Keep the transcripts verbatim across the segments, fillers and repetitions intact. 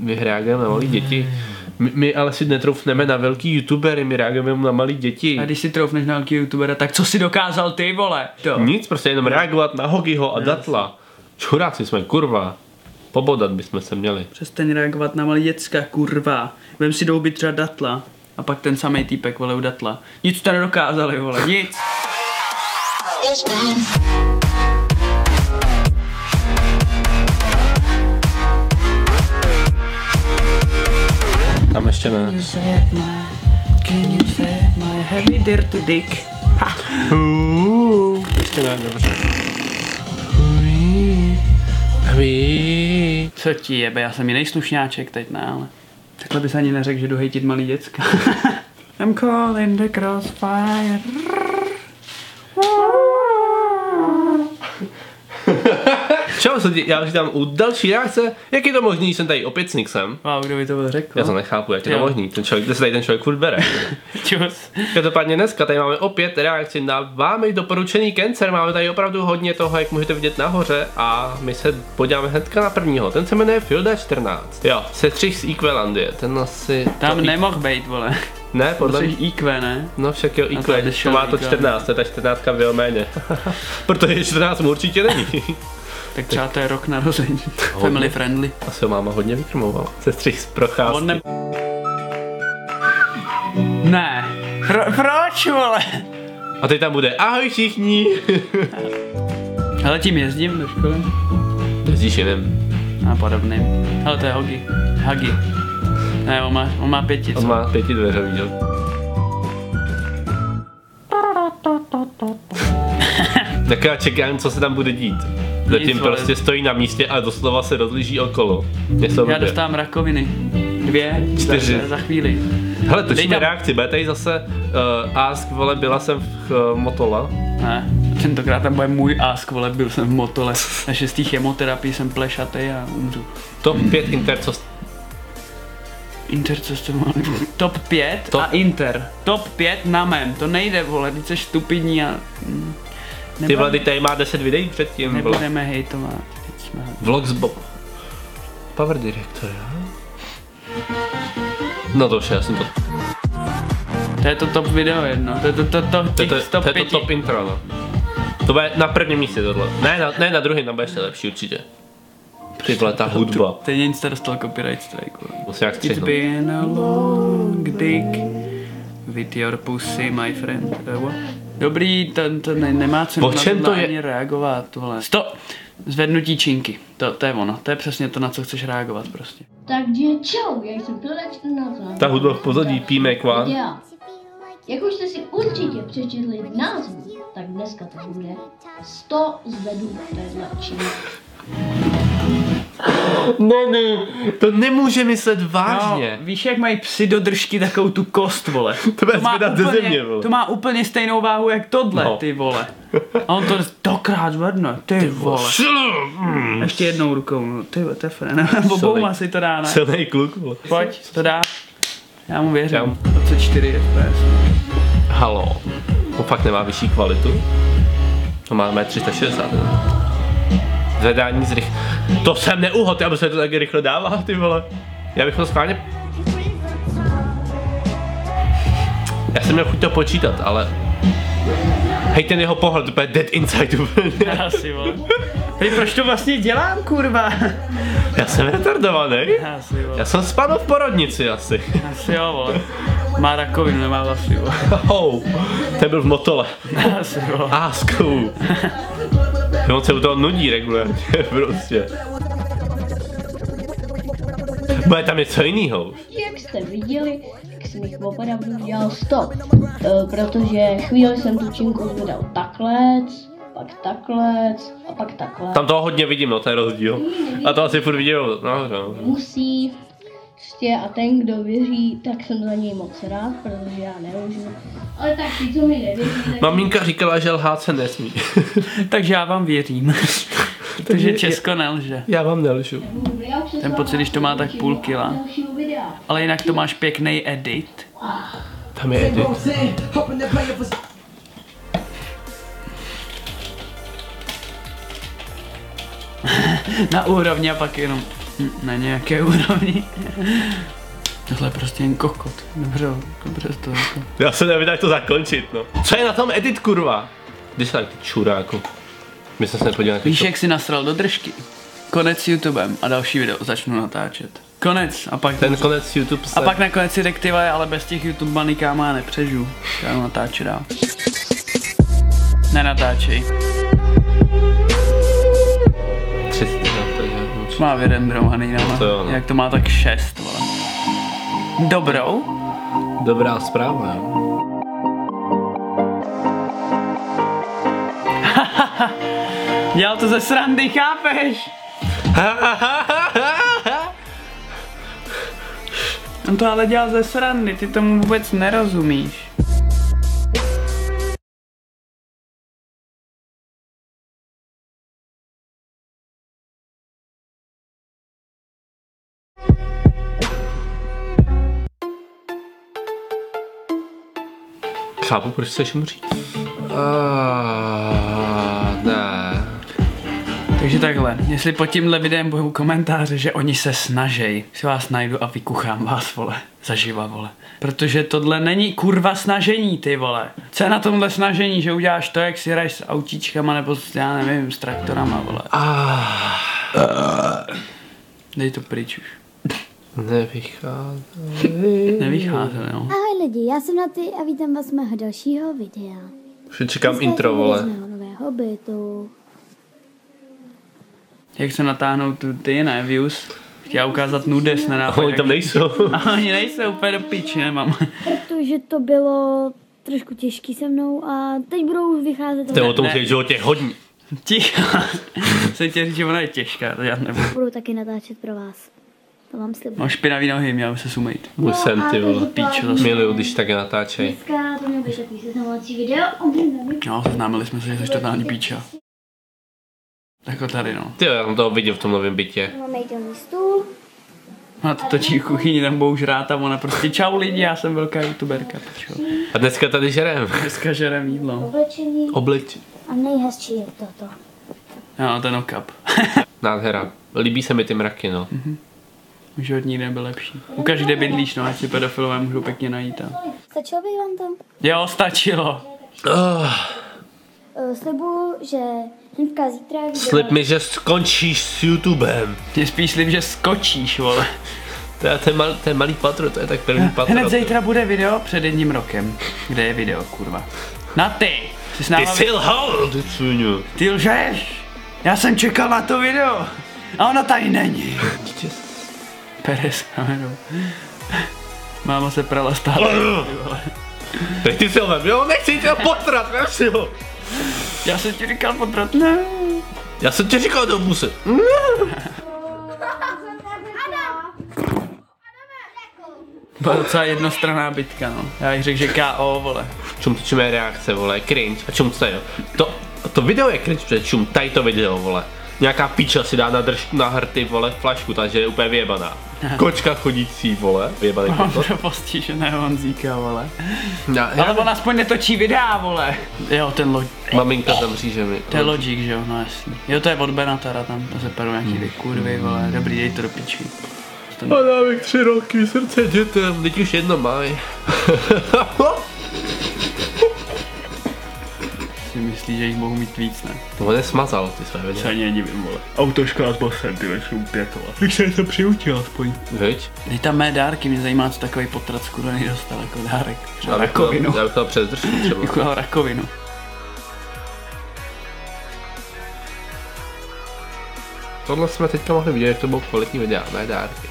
my reagujeme na malé děti. My, my ale si netroufneme na velký youtubery, my reagujeme na malé děti. A když si troufneš na velký youtubera, tak co si dokázal ty, vole? To. Nic, prostě jenom reagovat na Hogiho a yes. Datla. Čuráci jsme, kurva. Pobodat bychom se měli. Přestaň reagovat na malý děcka, kurva. Vem si doubit třeba Datla. A pak ten samej týpek, vole, u Datla. Nic to nedokázali, vole, nic. Tam ještě ne. Ještě ne, dobře. Co ti jebe, já jsem jiný slušňáček teď, ne, ale takhle bys ani neřekl, že jdu hejtit malý děcka. I'm calling the crossfire. Čau, já říkám u další reakce, jak je to možný, jsem tady opět s Nixem. Wow, kdo by to byl řekl? Já to nechápu, jak je to možný, ten člověk, kde se tady ten člověk furt bere. Čus. Každopádně dneska tady máme opět reakci na vámi doporučený Cancer, máme tady opravdu hodně toho, jak můžete vidět nahoře a my se podíváme hnedka na prvního, ten se jmenuje Filda čtrnáct. Jo, sestřih z Equelandie, ten asi... Tam nemohl být, vole. Ne, podle mě. I Q, ne? No však jo, I Q, to má to čtrnáct, to je ta čtrnáctka v jeho méně. Protože čtrnáct mu určitě není. Tak třeba to je rok narození. Family friendly. Asi ho máma hodně vykrmoval. Sestřih z procházky. Ne... ne. Pro, proč, vole? A teď tam bude ahoj všichni. Hele, tím jezdím do školy. Jezdíš jiným. A podobným. Hele, to je Hogi. Hagi. Ne, on má, on má pěti, co? On má pěti dveřový, jo. Tak já čekám, co se tam bude dít. Zatím prostě stojí na místě a doslova se rozlíží okolo. Já dostávám rakoviny. Dvě, čtyři. Za, za chvíli. Hele, točíme reakci, bude tady zase uh, Ask, vole, byla jsem v uh, Motole. Ne, tentokrát tam bude můj Ask, vole, byl jsem v Motole. Na šestý chemoterapii jsem plešatej a umřu. Top pět Inter, co... Inter, co jste mohli? Top pět Top. A Inter. Top pět na mém, to nejde, vole, ty jsi stupidní a... Nebudeme, ty vole, tady má deset videí předtím. Nebudeme hejtovat. Vlogs Bob. Power Director, jo? No to už já jsem to... To je to top video jedno, to je to, to, to, to, to, to, to, je to top intro, no. To bude na prvním místě tohle. Ne, na, ne na druhém, tam bude ještě lepší určitě. Ty vole, ta hudba. Teď nic jste dostal copyright strike. Musím jak It's been a long dick with your pussy, my friend. Uh, Dobrý, to, to ne, nemá cenu na to ani reagovat, tohle. Stop! Zvednutí činky, to, to je ono, to je přesně to, na co chceš reagovat prostě. Takže čau, já jsem Filda čtrnáct. Ta hudba v pozadí, P-Mac One. Jak už jste si určitě přečetli v názvu, tak dneska to bude sto zvedů téhle činky. Neny, to nemůže myslet vážně. No, víš, jak mají psi do držky takovou tu kost, vole. To, to, má úplně, země, vole. To má úplně stejnou váhu jak tohle, no. Ty vole. A on to stokrát zvedne, ty, ty vole. Mm. Ještě jednou rukou, no, ty vole, tefre, obouma si to dá, ne? Silnej kluk, vole. Pojď, to dá. Já mu věřím. dvacet čtyři F P S. Halo, on fakt nemá vyšší kvalitu? To máme tři sta šedesát. Zvedání z rych... To jsem neuhod, aby se to taky rychle dává, ty vole. Já bych to schválně... Já jsem měl chuť to počítat, ale... Hej, ten jeho pohled, úplně dead inside úplně. Asi, vole. Hej, proč to vlastně dělám, kurva? Já jsem retardovaný. Asi, vole. Já jsem spadl v porodnici asi. Asi jo, vole. Má rakovinu, nemá vlasy, vole. Oh, ten byl v Motole. Asi, vole. Ásku. On se u toho nudí regulárně, prostě. Bude tam něco jinýho. Jak jste viděli, tak jsem jich opravdu dělal sto. E, protože chvíli jsem tu činku zvedal taklec, pak taklec a pak takhle. Tam toho hodně vidím, no, ten rozdíl. A to asi furt viděl, no, no. Musí, prostě a ten, kdo věří, tak jsem za něj moc rád, protože já nelžu. Ale tak ty, co mi nevěří... Maminka říkala, že lhát se nesmí. Takže já vám věřím. Takže Česko nelže. Já vám nelžu. Ten pocit, když to má tak půl kila. Ale jinak to máš pěkný edit. Tam je edit. Na úrovni a pak jenom Na nějaké úrovni. Tohle je prostě jen kokot. Dobře, dobře to jako. Já se nevím, jak to zakončit, no. Co je na tom edit, kurva? Kde se tak čuráku? My jsme se nepodívali. Víš, jak si nasral do držky? Konec s YouTubem a další video začnu natáčet. Konec a pak... Ten konec YouTube se... A pak nakonec si řekl, ty vole, ale bez těch YouTube banikám já nepřežiju. Já natáčet dál. Nenatáčej. Má vyrendrovaný, no. To jo, no. Jak to má tak šest, vole. Dobrou? Dobrá zpráva, jo. Dělal to ze srandy, chápeš? On to ale dělal ze srandy, ty tomu vůbec nerozumíš. Chápu, proč chceš umřít. Uh, ne. Takže takhle, jestli pod tímhle videem budou komentáře, že oni se snažej, si vás najdu a vykuchám vás, vole, zaživa, vole. Protože tohle není kurva snažení, ty vole. Co je na tomhle snažení, že uděláš to, jak si hraješ s autíčkama, nebo s, já nevím, s traktorama, vole. Uh. Dej to pryč už. Nevychází. Nevychází, jo. Ahoj lidi, já jsem Naty a vítám vás z mého dalšího videa. Už čekám intro, vole. Z mého nového bytu. Jak se natáhnou tu ty, ne, views? Chtěla ukázat nudes, nenápad. Oni tam nejsou. A oni nejsou, úplně do piči, nemám. Protože to bylo trošku těžký se mnou a teď budou vycházet... To je o tom, že v životě hodně. Ticho. Jsem tě říct, že ona je těžká, to já nebudu. Budu taky natáčet pro vás. To vám slibuji. Mám špinavý nohy, měl se sumejt. Můj sen, ty vole. Píčo, zase. Miluju, když tak natáčej. Dneska to mělo být takový seznamovací video. No, seznámili jsme se, že jsi totální píča. Jako tady, no. Ty jo, já jsem toho viděl v tom novém bytě. Máme jídelný stůl. Ona to točí v kuchyni, tam budou žrát a ona prostě čau lidi, já jsem velká youtuberka, pičo. A dneska tady žerem. Dneska žerem jídlo. Oblečení. Obleč. A nejhezčí je toto. Jo, ten okap. Nádhera. Líbí se mi ty mraky, no. Mhm. Už od ní nebyl lepší. Ukaž, kde bydlíš, no, ať si pedofilové můžou pěkně najít. A... Stačilo by vám to? Jo, stačilo. Oh. Uh, slibuju, že hnedka zítra... Slib mi, že skončíš s YouTubem. Ty spíš slib, že skočíš, vole. To je ten, mal, ten malý patro, to je tak první patro. Hned zítra bude video před jedním rokem. Kde je video, kurva? Na ty! Jsi s náma... Ty jsi lhal, ty cuňu. Ty lžeš! Já jsem čekal na to video. A ona tady není. Pere s kamerou. Máma se prala stále. Teď ty si ho vem, jo, nechci tě potrat, vem si ho. Já jsem ti říkal potrat, ne. Já jsem ti říkal do buse. Byla docela jednostranná bitka, no. Já bych řekl, že K O, vole. Čum, čum je reakce, vole, cringe. A čum, co je, to, to video je cringe, protože čum, tady to video, vole. Nějaká píča si dá na držku, na hrty, vole, flašku, takže je úplně vyjebaná. Kočka chodící, vole, vyjebaný kokot. Mám postižené Honzíka, vole. Já, Ale on aspoň netočí videa, vole. Jo, ten loď. Maminka tam říže mi. To je Logic, že jo, no jasný. Jo, to je od Benatara, tam to se perou nějaký ty kurvy, vole. Dobrý, dej to do piči. A dávek tři roky, srdce dětem, teď už jedno mají. Si myslíš, že jich mohu mít víc, ne? To on nesmazal, ty své videa. Se ani nedivím, vole. Autoškola s bosem, ty jsou pěkova. Bych se to přiučil aspoň. Viď? Dej tam mé dárky, mě zajímá, co takový potrat skurvený dostal jako dárek. Třeba Já bych rakovinu. to, já bych to přes držku třeba. Jako rakovinu. Tohle jsme teďka mohli vidět, jak to bylo kvalitní videa, mé dárky.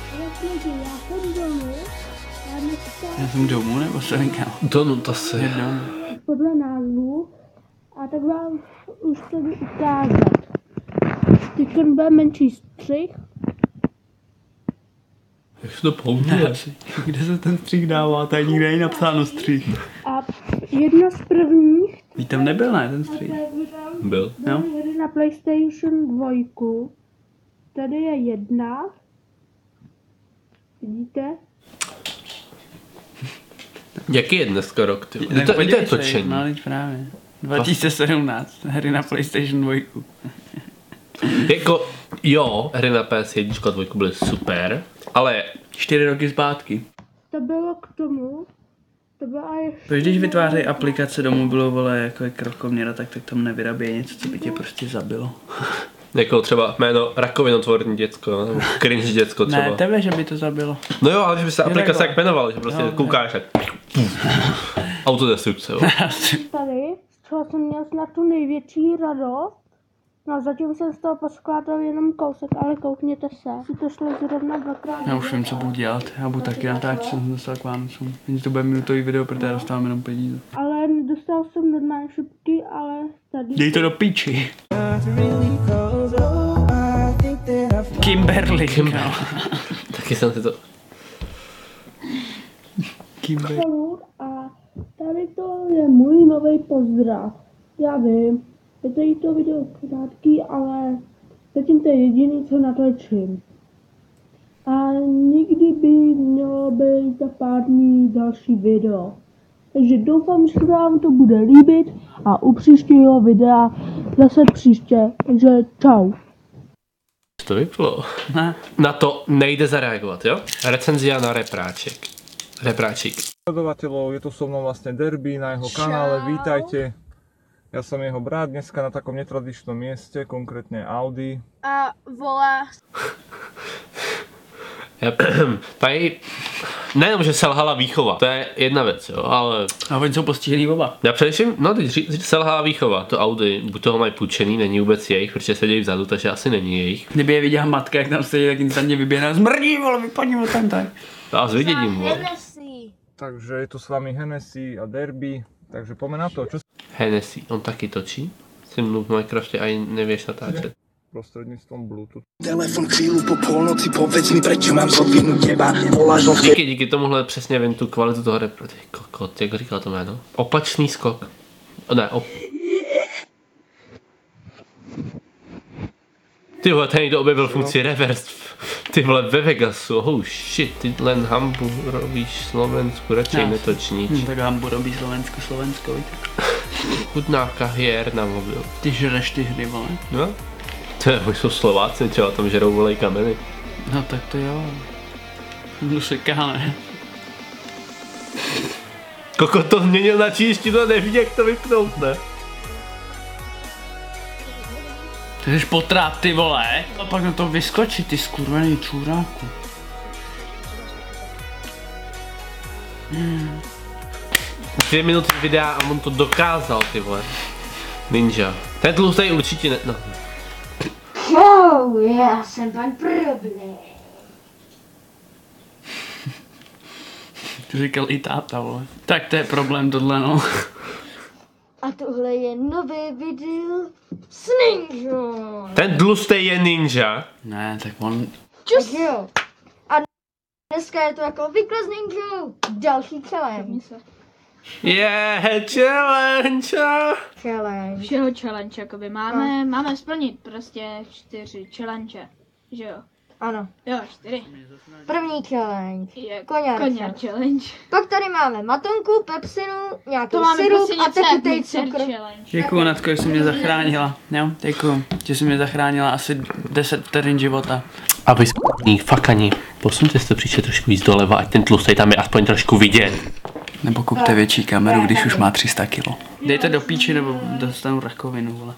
Já jsem domů, nebo se říkám? Donu, to se. Jednou. Podle názvu a tak vám už to jdu ukázat. Teď bude menší střih. Jak se to poutuje? Kde se ten střih dává? Tady nikde není napsáno střih. A jedna z prvních, Víš, tam nebyl, ne, ten střih? Byl. Jo? jede na PlayStation dva. Tady je jedna. Vidíte? Jaký je dneska rok, ty? Tak Kdy to, kdy to je podívej se, točení? No, teď právě. dva tisíce sedmnáct, hry na PlayStation dva. Jako, Jo, hry na P S jedna a dva byly super, ale... Čtyři roky zpátky. To bylo k tomu, to byla ještě... Proč když vytvářejí aplikace do mobilu, vole, jako je krokoměra, tak, tak tam nevyrabějí něco, co by tě prostě zabilo. Jako třeba jméno rakovinotvorní děcko, nebo cringe děcko třeba. Ne, tebe, že by to zabilo. No jo, ale že by se aplikace tak jmenovala, že prostě no, koukáš tak... Autodestrukce, jo. Tady, z čeho jsem měl snad tu největší radost. No zatím jsem z toho poskládal jenom kousek, ale koukněte se. Si to šlo zrovna dvakrát. Já už vím, co budu dělat. Já budu taky natáčet, jsem dostal k Vánocům. Jenže to bude minutový video, protože já dostávám jenom peníze. Ale nedostal jsem normální šipky, ale tady... Dej to do píči. Kimberly. Kimberly. Taky jsem si to... Kimberly. A tady to je můj nový pozdrav. Já vím, je tady to video krátký, ale zatím to je jediný, co natočím. A nikdy by mělo být za pár dní další video. Takže doufám, že se vám to bude líbit a u příštího videa zase příště. Takže čau. To vyplo. Ne. Na to nejde zareagovat, jo? Recenzia na Repráček. Repráčik. Sledovateľov, je to so mnou vlastne Derby na jeho kanále, vítajte. Ja som jeho brat, dneska na takom netradičnom mieste, konkrétne Audi. A volá... Tady nejenom, že selhala výchova, to je jedna věc, jo, ale... A oni jsou postižený oba. Já především, no teď říct, selhala výchova, to Audi, buď toho mají půjčený, není vůbec jejich, protože sedějí vzadu, takže asi není jejich. Kdyby je viděla matka, jak tam sedí, tak instantně vyběhne, zmrdí, vole, vypadni tam tak. A s viděním, vole. Takže je tu s vami Hennessy a Derby, takže poďme na to, čo... Hennessy, on taky točí? Si mluv v Minecrafte a nevieš natáčet. Prostredníctvom Bluetooth. Telefon chvíľu po polnoci, povedz mi, prečo mám zodvihnúť teba. Polážom... Díky, díky tomuhle přesně vím tu kvalitu toho repro... Ty kokot, jak říkal to jméno? Opačný skok. Ne, op... Ty vole, ten někdo objevil funkci reverse. Ty vole, ve Vegasu, oh shit, ty len hambu robíš Slovensku, radšej netoč nič. Hm, tak hambu robí Slovensku, Slovensko, tak. Chutnávka hier na mobil. Ty žereš ty hry, vole. No? To je, jsou Slováci, třeba tam žerou volej kameny. No tak to jo. Museká, ne? Koko to změnil na číštinu a neví, jak to vypnout, ne? To jsi potráp, ty vole. A pak na to vyskočit, ty skurvený čůráku. Hmm. Dvě minuty videa a on to dokázal, ty vole. Ninja. Ten tlustej určitě ne... No. Čau, já jsem pan Problém. To říkal i táta, vole. Tak to je problém tohle, no. A tohle je nové video s Ninjou. Ten tlustej je ninja. Ne, tak on... Čus. Tak jo. A dneska je to jako obvykle s Ninjou. Další challenge. Yeah, challenge! Challenge. Všeho challenge, jakoby máme, no. máme splnit prostě čtyři challenge, že jo? Ano. Jo, čtyři. První challenge. Je Koňar koňar challenge. Pak tady máme matonku, pepsinu, nějaký To máme syrup prostě a něco jak tekutej mixer cukr. challenge. Děkuju, Natko, že jsi mě zachránila. Jo, děkuju, že jsi mě zachránila asi deset vteřin života. A vy s***ní fakaní, posuňte se to příště trošku víc doleva, ať ten tlustej tam je aspoň trošku vidět. Nebo kupte větší kameru, když už má tři sta kilo. Dejte do píči, nebo dostanu rakovinu, vole.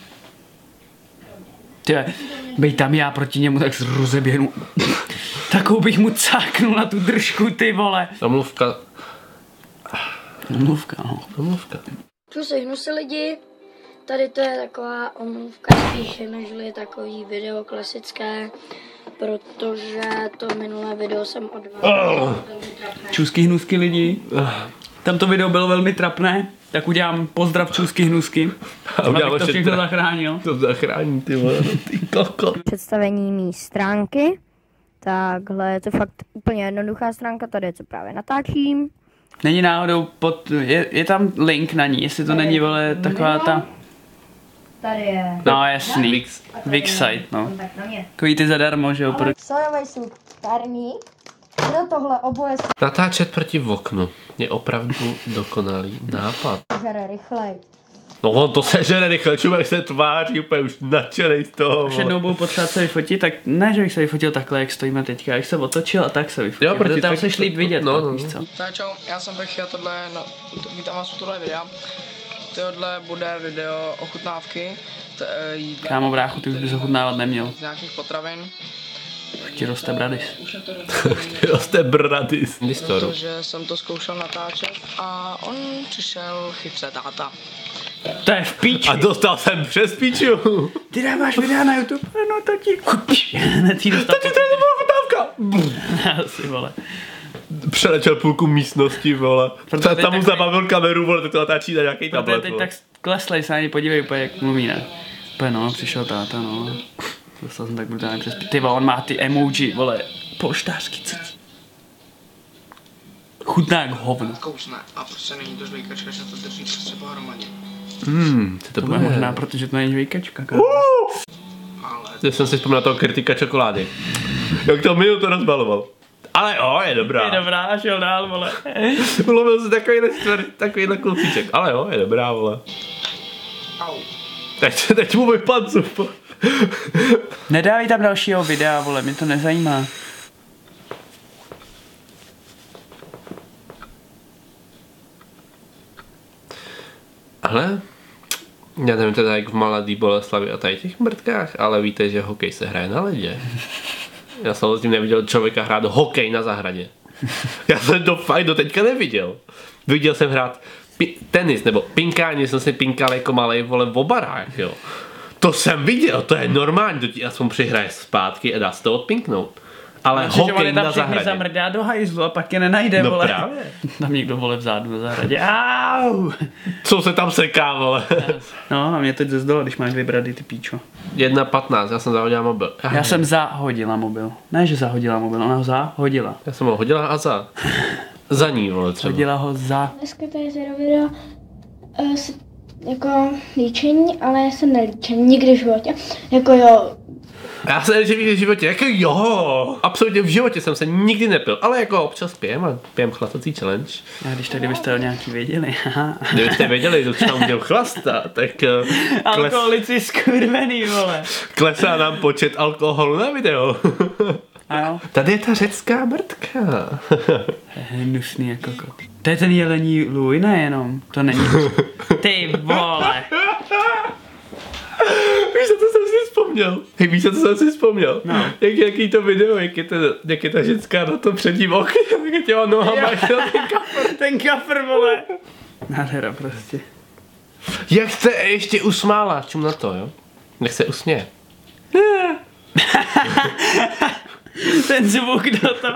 Tyhle, bej tam já proti němu, tak rozeběhnu. Takovou bych mu cáknul na tu držku, ty vole. Omluvka. Omluvka, no. Omluvka. Čusy hnusy lidi, tady to je taková omluvka spíše, než je takový video klasické, protože to minulé video jsem odváděl. Oh. Čusky hnusky lidi. Tamto video bylo velmi trapné, tak udělám pozdrav čusky hnusky. Abych to všechno zachránil. To zachrání, ty vole, ty koko. Představení mý stránky. Takhle je to fakt úplně jednoduchá stránka, tady je co právě natáčím. Není náhodou pod, je, je tam link na ní, jestli to tady není, vole, taková ta... Tady je. No jasný, Wix, Wix site, no. Takový ty zadarmo, že jo. Sojový sup, perník, do tohle oboje Natáčet proti oknu je opravdu dokonalý nápad. žere rychlej. No on to sežere rychle, člověk se tváří úplně už nadšenej z toho. Už jednou budu potřebovat se vyfotit, tak ne, že bych se vyfotil takhle, jak stojíme teďka, jak se otočil a tak se vyfotil. Jo, protože tam seš líp vidět, no, tak, no. víš co. Tak čau, já jsem Pechy a tohle, no, vítám vás u tohle videa. Tohle bude video ochutnávky. Kámo bráchu, ty už bys ochutnávat neměl. Z nějakých potravin. Ti roste bradis. Ti roste bradis. Protože jsem to zkoušel natáčet a on přišel chytře táta. To je v píči. A dostal jsem přes píču. Ty dáváš videa na YouTube? No tati. Tati, tati, to je nebyla chutávka. Asi, vole. Přeletěl půlku místnosti, vole. Protože tam mu zabavil kameru, vole, tak to natáčí na nějaký tablet. Teď tak kleslej se na ně, podívej úplně, jak mluví, ne? Úplně no, přišel táta, no. Dostal jsem tak brutálně přes... Ty vole, on má ty emoji, vole, polštářky, co ti? Chutná jak hovno. Kousne a prostě není to žvejkačka, že to drží prostě pohromadě. Hmm, co to to bude? možná, protože to není žvejkačka, kámo. Ale... Já jsem si vzpomněl toho kritika čokolády. Jak to minul to rozbaloval. Ale jo, je dobrá. Je dobrá, a šel dál, vole. Ulovil si takovýhle stvar, takovýhle klucíček. Ale jo, je dobrá, vole. Au. Teď, teď mu vypadl zup. Nedávej tam dalšího videa, vole, mě to nezajímá. Ale já nevím teda jak v Mladý Boleslavi a tady těch mrtkách, ale víte, že hokej se hraje na ledě. Já jsem tím neviděl člověka hrát hokej na zahradě. Já jsem to fakt do teďka neviděl. Viděl jsem hrát pi- tenis nebo pinkání, jsem si pinkal jako malej, vole, v obarách, jo. To jsem viděl, to je normální, to ti aspoň přihraje zpátky a dá se to odpinknout. Ale no, hokej na zahradě. Zamrdá do hajzlu a pak je nenajde, no vole. Právě. Tam někdo, vole, vzadu na zahradě. Au! Co se tam seká, vole? No, a mě teď ze zdola, když máš dvě brady, ty píčo. jedna patnáct, já jsem zahodila mobil. Já, já jsem zahodila mobil. Ne, že zahodila mobil, ona ho zahodila. Já jsem ho hodila a za. Za ní, vole, třeba. Hodila ho za. Dneska tady zero video uh, s, jako líčení, ale já jsem nelíčen nikdy v životě. Jako jo. Já se nelíčím nikdy v životě, jako jo. Absolutně v životě jsem se nikdy nepil, ale jako občas pijem a pijem chlastací challenge. A když tak, kdybyste o nějaký věděli. Kdybyste věděli, že třeba uměl chlasta, tak... Uh, kles... Alkoholici skurvený, vole. Klesá nám počet alkoholu na video. A jo. Tady je ta řecká mrtka. Hnusný jako kot. To je ten jelení lůj, nejenom. To není. Ty vole. Víš, co to jsem si vzpomněl? Hej, víš, co to jsem si vzpomněl? No. Jak, jaký to video, jak je, to, jak je ta ženská na tom předním okně, jak je těma nohama, jak ten kafr. Ten kafr, vole. Nádhera prostě. Jak se ještě usmála, čum na to, jo? Nech se usměje. Ten zvuk do toho.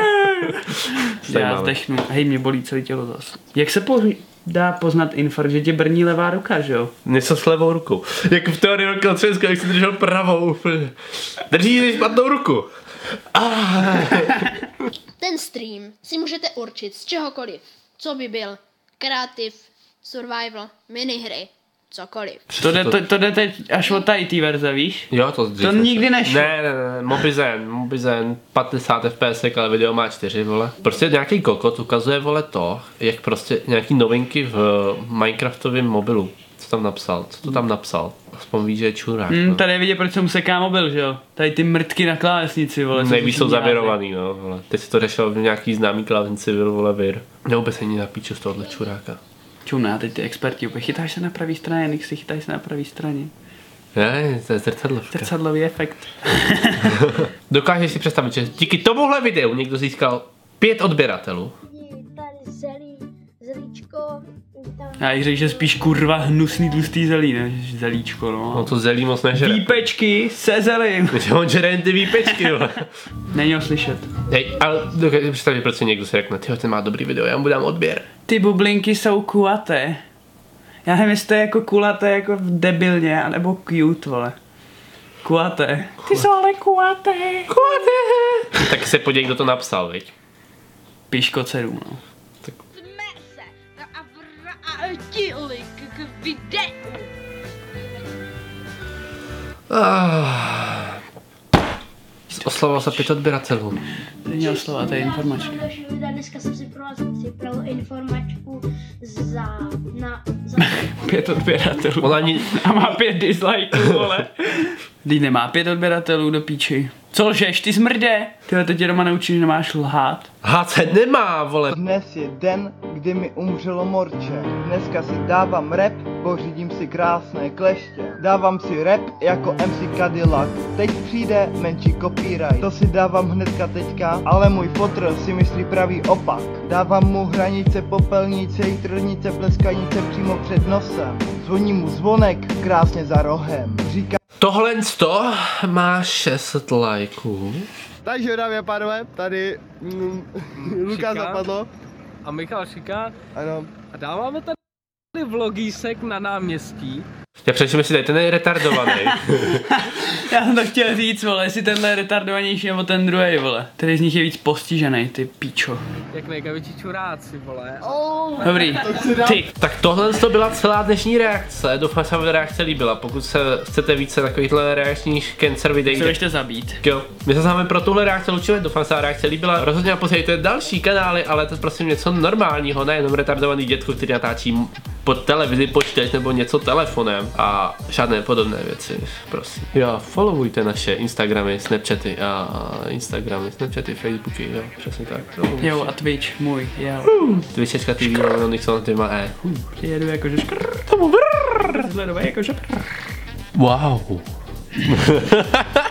Já zdechnu. Hej, mě bolí celé tělo zase. Jak se po, dá poznat infarkt, že tě brní levá ruka, že jo? Něco s levou rukou. Jak v teorii Velkého Třeska, jak jsi držel pravou. Držíš špatnou ruku. Ah. Ten stream si můžete určit z čehokoliv, co by byl kreativ, survival, minihry, cokoliv. To jde, to, to jde teď až od tady té verze, víš? Jo, to To nikdy nešlo. Ne, ne, ne, Mobizen, Mobizen, padesát F P S, ale video má čtyři, vole. Prostě nějaký kokot ukazuje, vole, to, jak prostě nějaký novinky v Minecraftovém mobilu. Co tam napsal? Co to tam napsal? Aspoň ví, že je čurák. Mm, no. tady je vidět, proč se mu seká mobil, že jo? Tady ty mrtky na klávesnici, vole. Nejvíc jsou zavěrovaný, no, vole. Teď si to řešil v nějaký známý klávesnici, byl, vole, vir. Nebo vůbec ani na píču z tohohle čuráka. Čumná, teď ty experti úplně chytáš se na pravý straně, Nixi, chytáš se na pravý straně. Ne, to je zrcadlovka. Zrcadlový efekt. Dokážeš si představit, že díky tomuhle videu někdo získal pět odběratelů. Tady zelí, zelíčko. Já jí řekl, že spíš kurva hnusný tlustý zelí, ne? Zelíčko, no. No to zelí moc nežere. Výpečky se zelím. Že on žere jen ty výpečky, jo. Není ho slyšet. Hej, ale dokážeš si představit, proč si někdo si řekne, tyjo, ten má dobrý video, já mu dám odběr. Ty bublinky jsou kulaté. Já nevím, jestli to je jako kulaté, jako debilně, anebo cute, vole. Kulaté. Ty jsou ale kulaté. Kulaté. Tak se podívej, kdo to napsal, viď? Piško dcerů, no. Tak. Jsme se a vrátili k videu. Ah. oslovoval za pět odběratelů. Není oslova, to je informačka. Dneska jsem si pro vás připravil informačku za... Na, za... Pět odběratelů. Ona ani... A má pět dislikeů, vole. Když nemá pět odběratelů do píči. Co lžeš, ty smrde? Tyhle, to tě doma naučí, že nemáš lhát. Lhát se nemá, vole. Dnes je den, kdy mi umřelo morče. Dneska si dávám rap, pořídím si krásné kleště. Dávám si rap jako M C Cadillac. Teď přijde menší copyright. To si dávám hnedka teďka, ale můj fotr si myslí pravý opak. Dávám mu hranice, popelnice, jitrnice, pleskanice přímo před nosem. Zvoní mu zvonek krásně za rohem. Říká... Tohle sto má šest lajků. Takže dámy a pánové, tady mm, Lukáš zapadlo. A Michal Šika. Ano. A dáváme tady vlogísek na náměstí. Já přečím, jestli tady ten je retardovaný. Já jsem to chtěl říct, vole, jestli tenhle je retardovanější nebo ten druhý, vole. Který z nich je víc postižený, ty píčo. Jak nejkavětší čuráci, vole. Oh, Dobrý, ty. Tak tohle to byla celá dnešní reakce. Doufám, že se vám reakce líbila. Pokud se chcete více takovýchhle reakčních cancer videí, co ještě zabít. Jo, my se s vámi pro tuhle reakci loučíme, doufám, že se reakce líbila. Rozhodně posledujte další kanály, ale to je prosím něco normálního, nejenom retardovaný dětku, který natáčí po televizi, počítač nebo něco telefonem a žádné podobné věci, prosím. Jo, followujte naše Instagramy, Snapchaty a Instagramy, Snapchaty, Facebooky, jo, přesně tak. Jo, a Twitch, můj, jo. Uh, Twitch tečka tv, no, Nixon, ty má E. Uh. Jedu jakože škrr, tomu brrr, jako škrr. Wow.